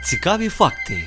Цікаві факти.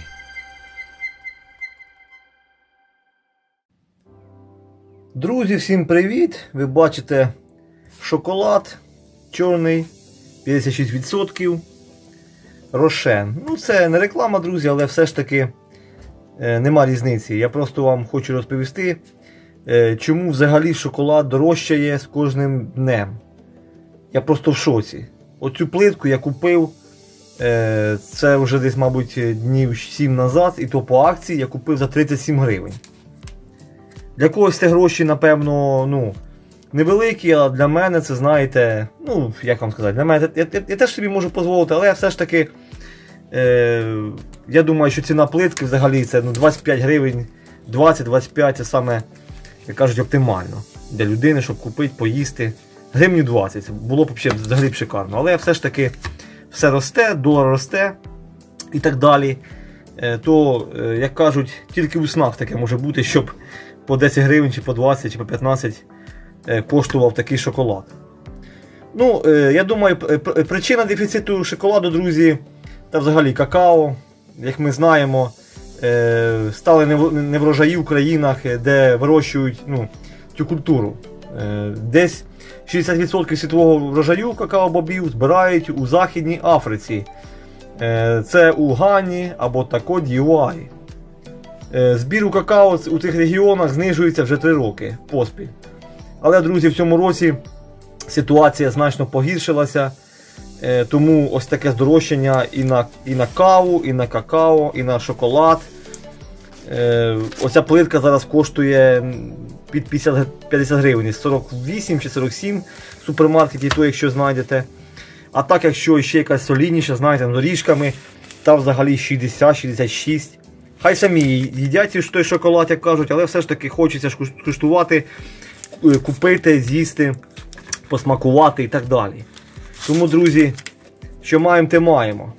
Друзі, всім привіт! Ви бачите шоколад чорний, 56%, Рошен. Ну це не реклама, друзі, але все ж таки нема різниці. Я просто вам хочу розповісти, чому взагалі шоколад дорожчає з кожним днем. Я просто в шоці. Оцю плитку я купив, це вже десь, мабуть, днів 7 назад, і то по акції я купив за 37 гривень. Для когось це гроші, напевно, невеликі, а для мене це, знаєте, як вам сказати, для мене, я теж собі можу дозволити, але все ж таки, я думаю, що ціна плитки взагалі це 25 гривень, 20-25 це саме, як кажуть, оптимально для людини, щоб купити, поїсти. Гривню 20, це було б взагалі б шикарно, але все ж таки все росте, долар росте і так далі, то, як кажуть, тільки у снах таке може бути, щоб по 10 гривень, чи по 20, чи по 15 коштував такий шоколад. Я думаю, причина дефіциту шоколаду, друзі, та взагалі какао, як ми знаємо, стали неврожаї в країнах, де вирощують цю культуру. Десь 60% світового врожаю какао-бобів збирають у Західній Африці. Це у Гані або тако Д'Івуарі. Збір у какао у цих регіонах знижується вже 3 роки поспіль. Але, друзі, в цьому році ситуація значно погіршилася, тому ось таке здорожчання і на каву, і на какао, і на шоколад. Оця плитка зараз коштує під 50 гривень, 48 чи 47 в супермаркеті, то якщо знайдете. А так, якщо ще якась солідніша, знаєте, з горішками, та взагалі 60-66. Хай самі їдять той шоколад, як кажуть, але все ж таки хочеться куштувати, купити, з'їсти, посмакувати і так далі. Тому, друзі, що маємо, те маємо.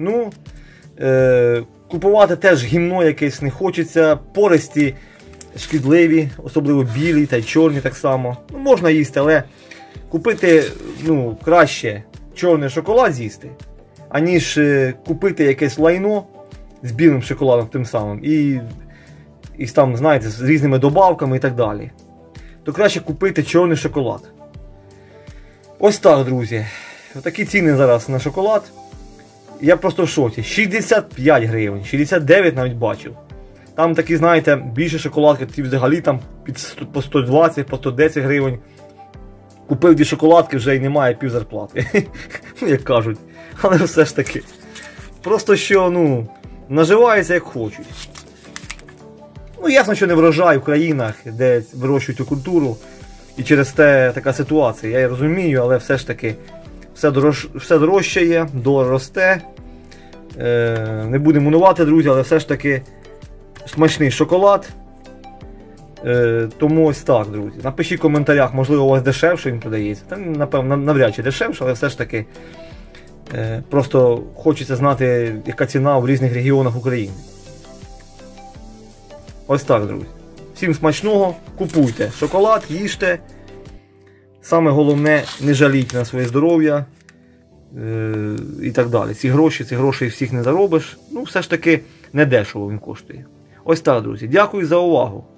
Купувати теж гімно якесь не хочеться, пористі шкідливі, особливо білі та й чорні так само. Можна їсти, але купити краще чорний шоколад з'їсти, аніж купити якесь лайно з білим шоколадом тим самим і там, знаєте, з різними добавками і так далі. То краще купити чорний шоколад. Ось так, друзі. Такі ціни зараз на шоколад. Я просто в шоці. 65 гривень, 69 навіть бачив. Там такі, знаєте, більше шоколадки, ті взагалі там по 120, по 110 гривень. Купив 2 шоколадки, вже й немає пів зарплати. Як кажуть. Але все ж таки. Просто що, наживаються як хочуть. Ясно, що не врожай в країнах, де вирощують цю культуру. І через те така ситуація. Я її розумію, але все ж таки все дорожчає, долар росте. Не будемо унувати, друзі, але все ж таки смачний шоколад. Тому ось так, друзі. Напишіть в коментарях, можливо у вас дешевше він продається. Та, напевно, навряд чи дешевше, але все ж таки просто хочеться знати, яка ціна в різних регіонах України. Ось так, друзі. Всім смачного, купуйте шоколад, їжте. Саме головне, не жаліть на своє здоров'я і так далі. Ці гроші всіх не заробиш. Все ж таки не дешево він коштує. Ось так, друзі. Дякую за увагу.